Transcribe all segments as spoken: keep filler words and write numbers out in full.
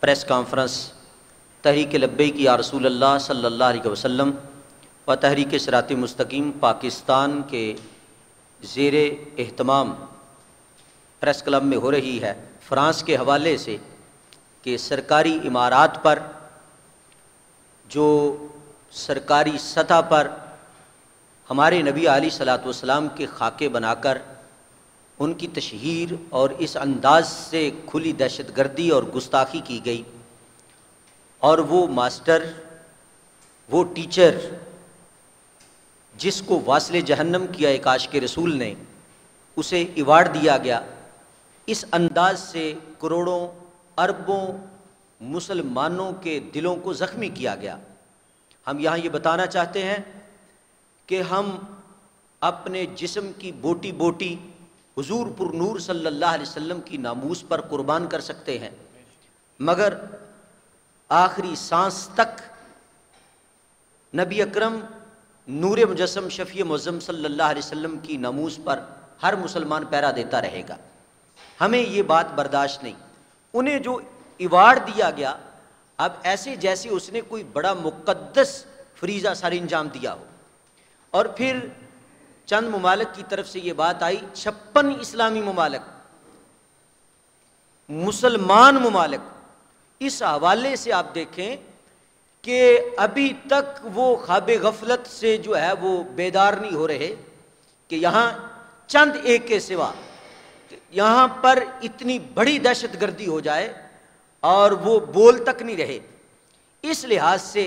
Press conference Tehreek Labbaik یا رسول اللہ صلی اللہ علیہ وسلم و تحریک صراط مستقیم پاکستان کے زیر اہتمام پریس کلب میں ہو رہی ہے، فرانس کے حوالے سے کہ سرکاری عمارات پر جو سرکاری سطح پر ہمارے نبی علیہ الصلوۃ والسلام کے خاکے بنا کر ان کی تشہیر اور اس انداز سے کھلی دہشت گردی اور گستاخی کی گئی، اور وہ ماسٹر، وہ ٹیچر جس کو واصل جہنم کیا ایک عاشق رسول نے، اسے ایوارڈ دیا گیا، اس انداز سے کروڑوں اربوں مسلمانوں کے دلوں کو زخمی کیا گیا۔ ہم یہاں یہ بتانا چاہتے ہیں کہ ہم اپنے جسم کی بوٹی بوٹی حضور پر نور صلی اللہ علیہ وسلم کی ناموس پر قربان کر سکتے ہیں، مگر آخری سانس تک نبی اکرم نور مجسم شفیع معظم صلی اللہ علیہ وسلم کی ناموس پر ہر مسلمان پیرا دیتا رہے گا۔ ہمیں یہ بات برداشت نہیں۔ انہیں جو ایوارڈ دیا گیا، اب ایسے جیسے اس نے کوئی بڑا مقدس فریضہ سر انجام دیا ہو، اور پھر چند ممالک کی طرف سے یہ بات آئی، چھپن اسلامی ممالک، مسلمان ممالک، اس حوالے سے آپ دیکھیں کہ ابھی تک وہ خواب غفلت سے جو ہے وہ بیدار نہیں ہو رہے کہ یہاں چند ایک کے سوا یہاں پر اتنی بڑی دہشت گردی ہو جائے اور وہ بول تک نہیں رہے۔ اس لحاظ سے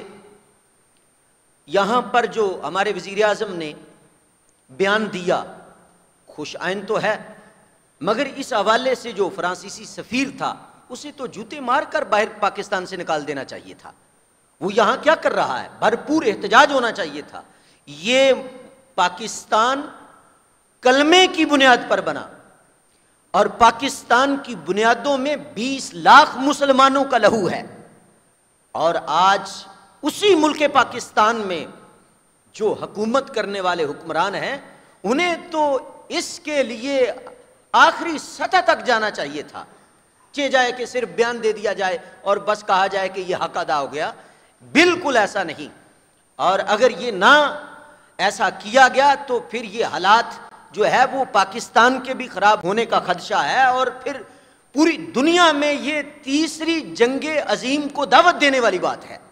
یہاں پر جو ہمارے وزیر اعظم نے بیان دیا خوش آئند تو ہے، مگر اس حوالے سے جو فرانسیسی سفیر تھا اسے تو جوتے مار کر باہر پاکستان سے نکال دینا چاہیے تھا۔ وہ یہاں کیا کر رہا ہے؟ بھرپور احتجاج ہونا چاہیے تھا۔ یہ پاکستان کلمے کی بنیاد پر بنا، اور پاکستان کی بنیادوں میں بیس لاکھ مسلمانوں کا لہو ہے، اور آج اسی ملک پاکستان میں جو حکومت کرنے والے حکمران ہیں انہیں تو اس کے لیے آخری سطح تک جانا چاہیے تھا، چہ جائے کہ صرف بیان دے دیا جائے اور بس کہا جائے کہ یہ حق ادا ہو گیا۔ بالکل ایسا نہیں، اور اگر یہ نہ ایسا کیا گیا تو پھر یہ حالات جو ہے وہ پاکستان کے بھی خراب ہونے کا خدشہ ہے، اور پھر پوری دنیا میں یہ تیسری جنگ عظیم کو دعوت دینے والی بات ہے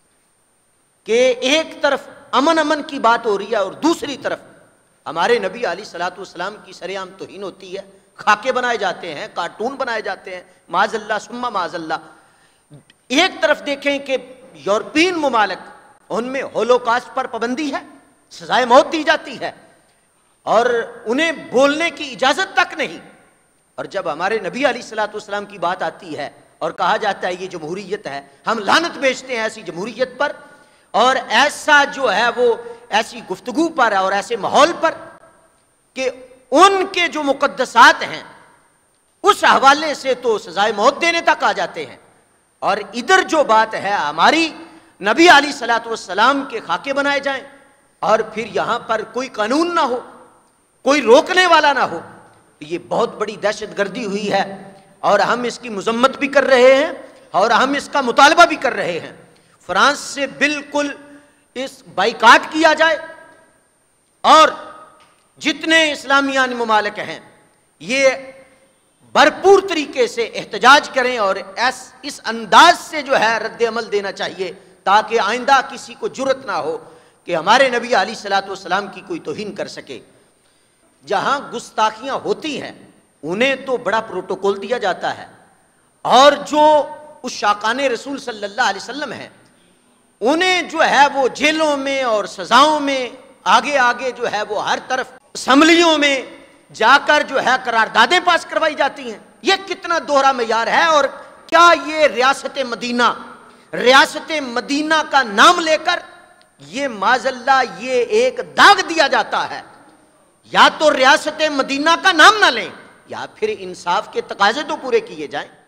کہ ایک طرف امن امن کی بات ہو رہی ہے اور دوسری طرف ہمارے نبی علیہ الصلوۃ والسلام کی سر عام توہین ہوتی ہے، خاکے بنائے جاتے ہیں، کارٹون بنائے جاتے ہیں، معاذ اللہ ثم معاذ اللہ۔ ایک طرف دیکھیں کہ یورپین ممالک، ان میں ہولوکاسٹ پر پابندی ہے، سزائے موت دی جاتی ہے، اور انہیں بولنے کی اجازت تک نہیں، اور جب ہمارے نبی علیہ الصلوۃ والسلام کی بات آتی ہے اور کہا جاتا ہے یہ جمہوریت ہے، ہم لعنت بھیجتے ہیں ایسی جمہوریت پر، اور ایسا جو ہے وہ ایسی گفتگو پر اور ایسے ماحول پر کہ ان کے جو مقدسات ہیں اس حوالے سے تو سزائے موت دینے تک آ جاتے ہیں، اور ادھر جو بات ہے ہماری نبی علیہ الصلوۃ والسلام کے خاکے بنائے جائیں اور پھر یہاں پر کوئی قانون نہ ہو، کوئی روکنے والا نہ ہو، یہ بہت بڑی دہشت گردی ہوئی ہے، اور ہم اس کی مذمت بھی کر رہے ہیں اور ہم اس کا مطالبہ بھی کر رہے ہیں۔ فرانس سے بالکل اس بائیکاٹ کیا جائے، اور جتنے اسلامیان ممالک ہیں یہ بھرپور طریقے سے احتجاج کریں اور اس انداز سے جو ہے رد عمل دینا چاہیے تاکہ آئندہ کسی کو جرت نہ ہو کہ ہمارے نبی علیہ الصلوۃ والسلام کی کوئی توہین کر سکے۔ جہاں گستاخیاں ہوتی ہیں انہیں تو بڑا پروٹوکول دیا جاتا ہے، اور جو اس شاقان رسول صلی اللہ علیہ وسلم ہیں انہیں جو ہے وہ جیلوں میں اور سزاؤں میں آگے آگے جو ہے وہ ہر طرف اسمبلیوں میں جا کر جو ہے قراردادیں پاس کروائی جاتی ہیں۔ یہ کتنا دوہرا معیار ہے، اور کیا یہ ریاست مدینہ ریاست مدینہ کا نام لے کر یہ معاذ اللہ یہ ایک داغ دیا جاتا ہے؟ یا تو ریاست مدینہ کا نام نہ لیں یا پھر انصاف کے تقاضے تو پورے کیے جائیں۔